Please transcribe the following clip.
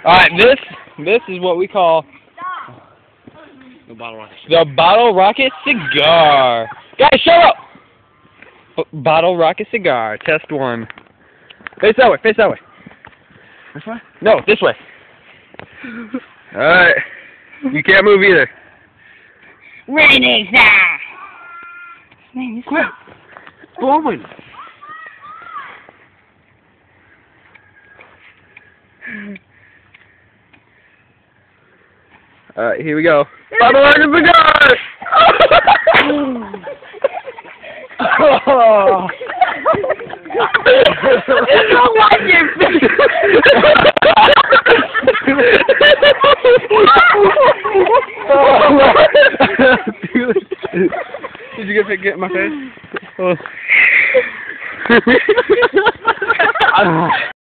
Alright, this is what we call The bottle rocket. the Bottle Rocket Cigar. Guys, shut up! Bottle Rocket Cigar, test one. Face that way, face that way. This way? No, this way. Alright. You can't move either. Raining time. Man, this Quit! It's blowing! Alright, here we go. Bottle Rocket Cigar! Oh! You don't like it. Did you get in my face?